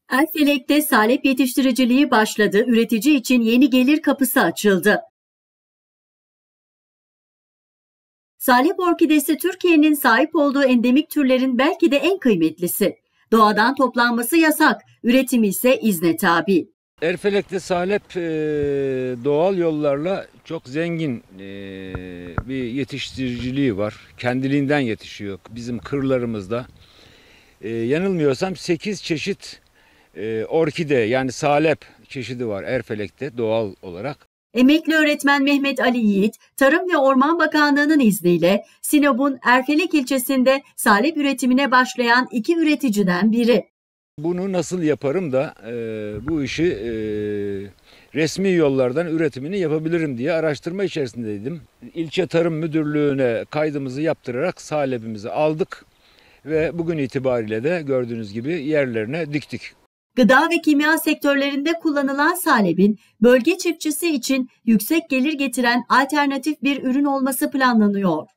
Erfelek'te salep yetiştiriciliği başladı, üretici için yeni gelir kapısı açıldı. Salep orkidesi Türkiye'nin sahip olduğu endemik türlerin belki de en kıymetlisi. Doğadan toplanması yasak, üretimi ise izne tabi. Erfelek'te salep doğal yollarla çok zengin bir yetiştiriciliği var. Kendiliğinden yetişiyor bizim kırlarımızda. Yanılmıyorsam 8 çeşit orkide yani salep çeşidi var Erfelek'te doğal olarak. Emekli öğretmen Mehmet Ali Yiğit, Tarım ve Orman Bakanlığı'nın izniyle Sinop'un Erfelek ilçesinde salep üretimine başlayan 2 üreticiden biri. Bunu nasıl yaparım da bu işi resmi yollardan üretimini yapabilirim diye araştırma içerisindeydim. İlçe Tarım Müdürlüğü'ne kaydımızı yaptırarak salepimizi aldık ve bugün itibariyle de gördüğünüz gibi yerlerine diktik. Gıda ve kimya sektörlerinde kullanılan salepin bölge çiftçisi için yüksek gelir getiren alternatif bir ürün olması planlanıyor.